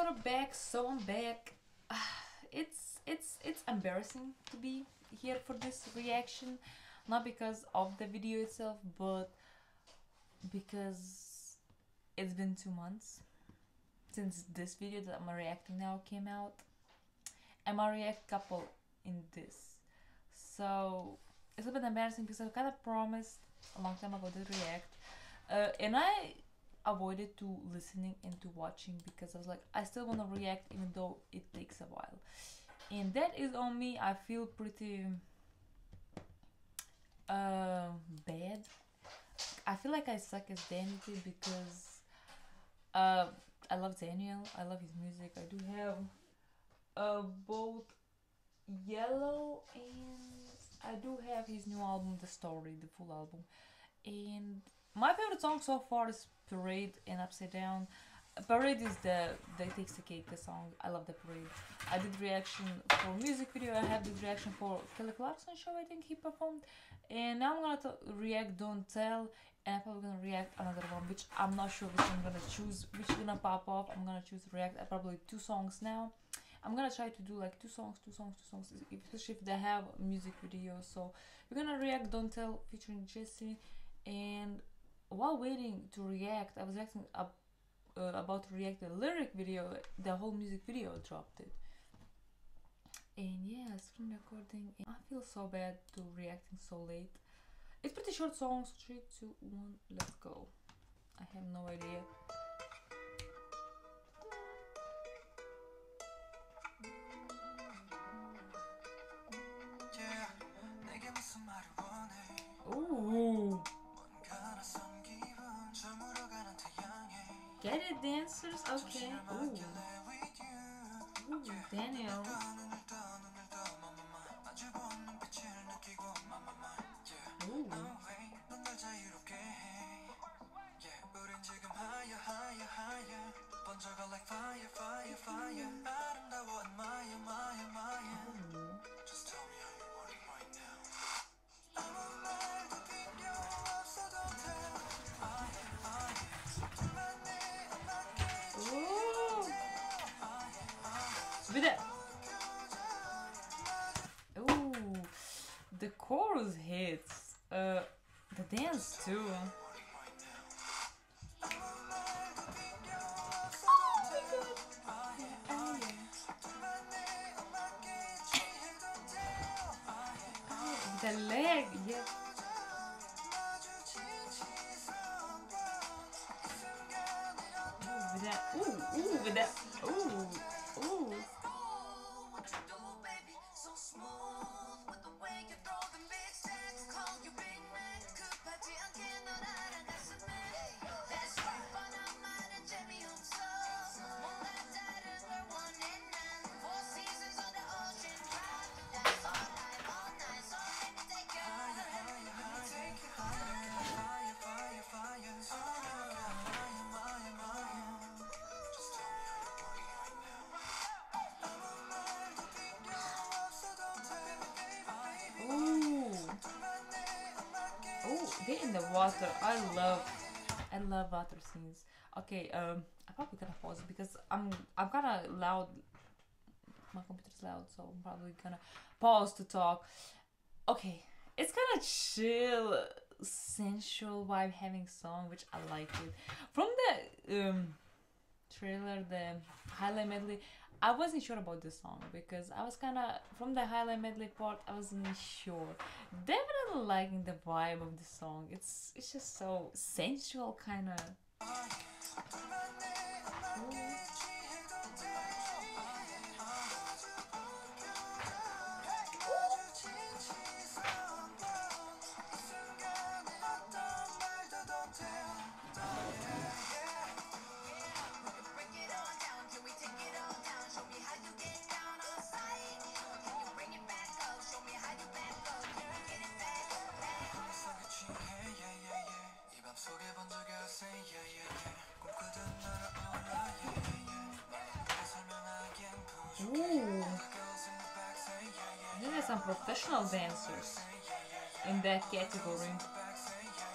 sort of back, so I'm back. It's embarrassing to be here for this reaction, not because of the video itself, but because it's been 2 months since this video that I'm reacting now came out, and my react couple in this. So it's a bit embarrassing because I kind of promised a long time ago to react, and I avoided to listening and to watching because I was like, I still want to react even though it takes a while, and that is on me. I feel pretty bad. I feel like I suck as Danny because I love Daniel. I love his music. I do have both Yellow and I do have his new album, The Story, the full album. And my favorite song so far is Parade and Upside Down. Parade is the takes the cake, the song. I love the Parade. I did reaction for music video. I have this reaction for Kelly Clarkson show. I think he performed, and now I'm gonna react Don't Tell, and I'm probably gonna react another one, which I'm not sure which I'm gonna choose, which is gonna pop off. I'm gonna choose react probably 2 songs now. I'm gonna try to do like 2 songs, especially if they have a music video. So we're gonna react Don't Tell featuring Jessie, and while waiting to react, I was reacting about to react the lyric video. The whole music video dropped it, and yeah, screen recording. And I feel so bad to reacting so late. It's pretty short songs. 3, 2, 1, let's go. I have no idea. Ooh. Get it, dancers? Okay. Ooh. Ooh, Daniel. Ooh. With that. Ooh, the chorus hits. The dance too. The leg, yeah. Ooh, with that. Ooh, with that. Ooh. Get in the water. I love water scenes. Okay, I'm probably gonna pause because I'm kind of loud. My computer's loud, so I'm probably gonna pause to talk. Okay, it's kind of chill, sensual vibe having song, which I like it. From the trailer, the highlight medley, I wasn't sure about this song because I was kind of, from the highlight medley part, I wasn't sure. Definitely liking the vibe of the song. It's just so sensual, kind of. Ooh. These are some professional dancers in that category.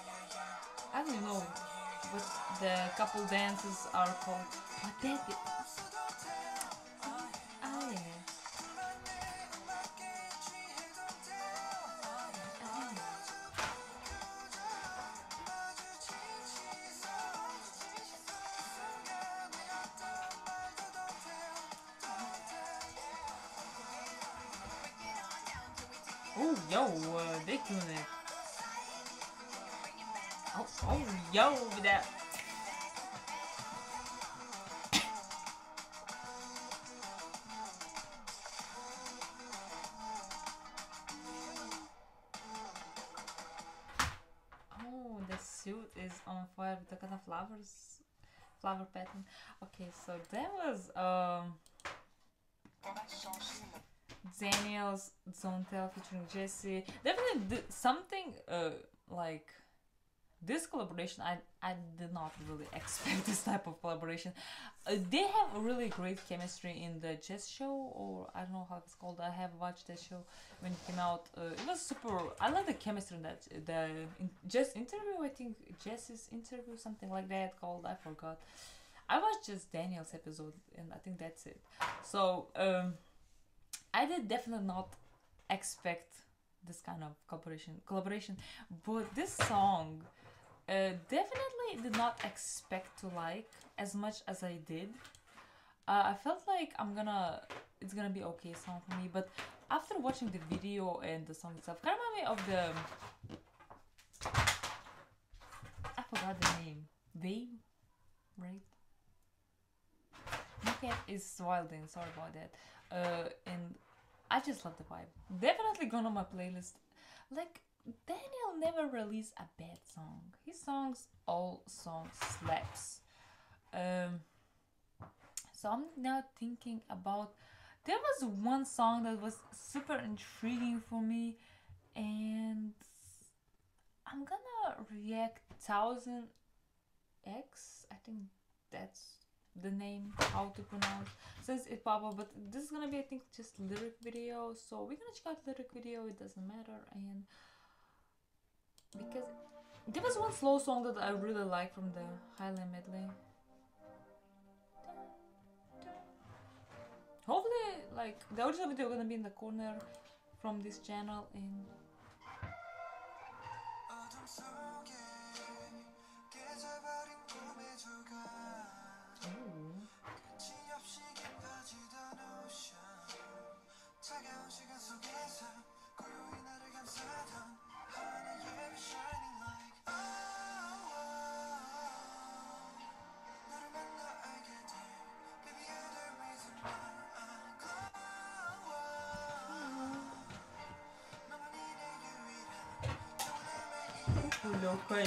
I don't know what the couple dances are called, but that Ah, yeah. Oh, yo, they doing it. Oh, yo, that. Oh, the suit is on fire with the kind of flower pattern. Okay, so that was Daniel's Zontel featuring Jesse. Definitely something like this collaboration. I did not really expect this type of collaboration. They have a really great chemistry in the Jess show, or I don't know how it's called. I have watched that show when it came out. It was super. I like the chemistry in that Jess interview. I think Jess's interview, something like that called. I forgot. I watched just Daniel's episode, and I think that's it. So I did definitely not expect this kind of collaboration, but this song definitely did not expect to like as much as I did. I felt like it's gonna be okay song for me, but after watching the video and the song itself, kind of remind me of the I forgot the name. Babe, right? My cat is wilding. Sorry about that. And I just love the vibe. Definitely gone on my playlist. Like Daniel never released a bad song. His all songs slaps. Um, so I'm now thinking about. There was one song that was super intriguing for me, and I'm gonna react 1000X. I think that's the name, how to pronounce. Says it Papa, but this is gonna be, I think, just lyric video. So we're gonna check out lyric video. It doesn't matter, and because there was one slow song that I really like from the Highland medley. Hopefully, like the original video gonna be in the corner from this channel and. Ooh. No way.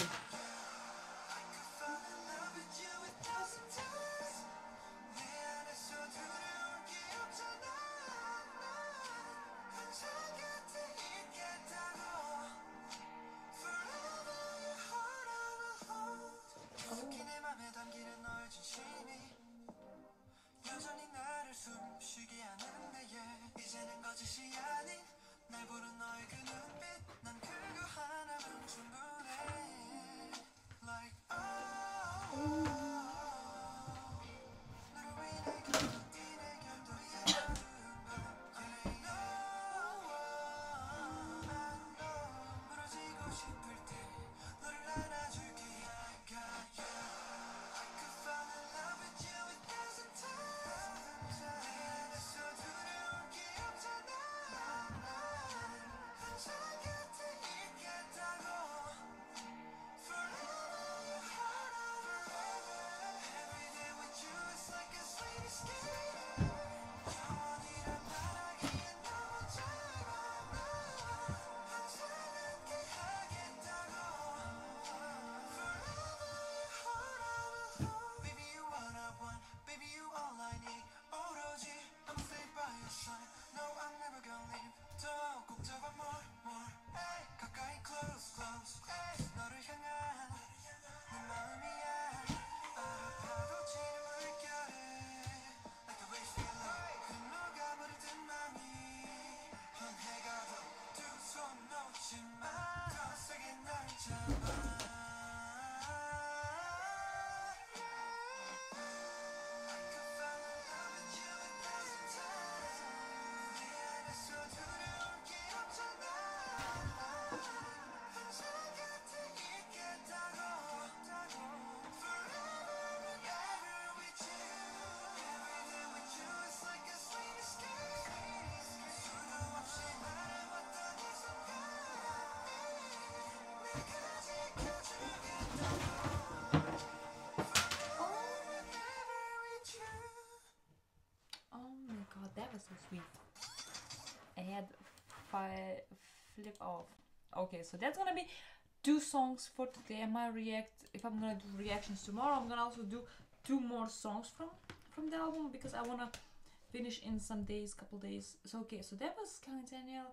that was so sweet. I had five flip off. Okay, so that's gonna be 2 songs for today. I might react if I'm gonna do reactions tomorrow. I'm gonna also do 2 more songs from the album because I wanna finish in some days, couple days. So okay, so that was Calvin Daniel,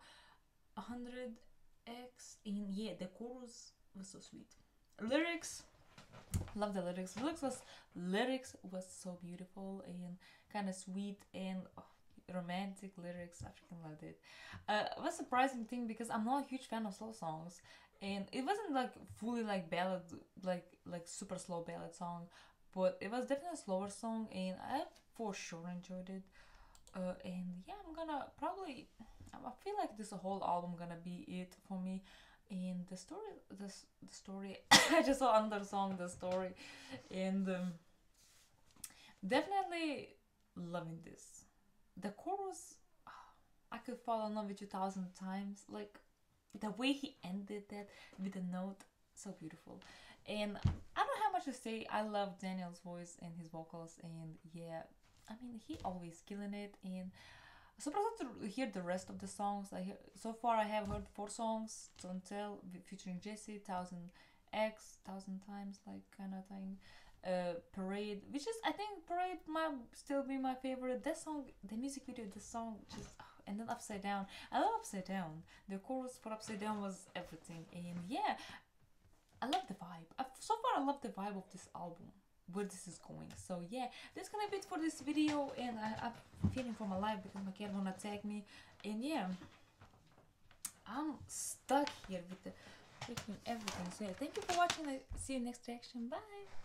100x, and yeah, the chorus was so sweet. Lyrics, love the lyrics. Lyrics was so beautiful and kind of sweet and romantic lyrics. I freaking loved it. It was a surprising thing because I'm not a huge fan of slow songs, and it wasn't like fully like ballad, like super slow ballad song, but it was definitely a slower song, and I for sure enjoyed it. And yeah, I'm gonna probably. I feel like this whole album gonna be it for me. And the story. I just saw another song, the story, and definitely loving this. The chorus, I could fall in love with you 1,000 times. Like the way he ended that with a note, so beautiful. And I don't have much to say. I love Daniel's voice and his vocals, and yeah, I mean he always killing it. And I'm surprised to hear the rest of the songs. So far I have heard 4 songs. Don't Tell featuring Jesse, 1000x, 1,000 times, like kind of thing. Parade, which is I think Parade might still be my favorite. That song, the music video, the song just and then Upside Down. I love Upside Down. The chorus for Upside Down was everything, and yeah, I love the vibe. So far, I love the vibe of this album, where this is going. So yeah, that's gonna be it for this video, and I'm feeling for my life because my cat wanna attack me, and yeah, I'm stuck here with the freaking everything. So yeah, thank you for watching. I see you next reaction. Bye.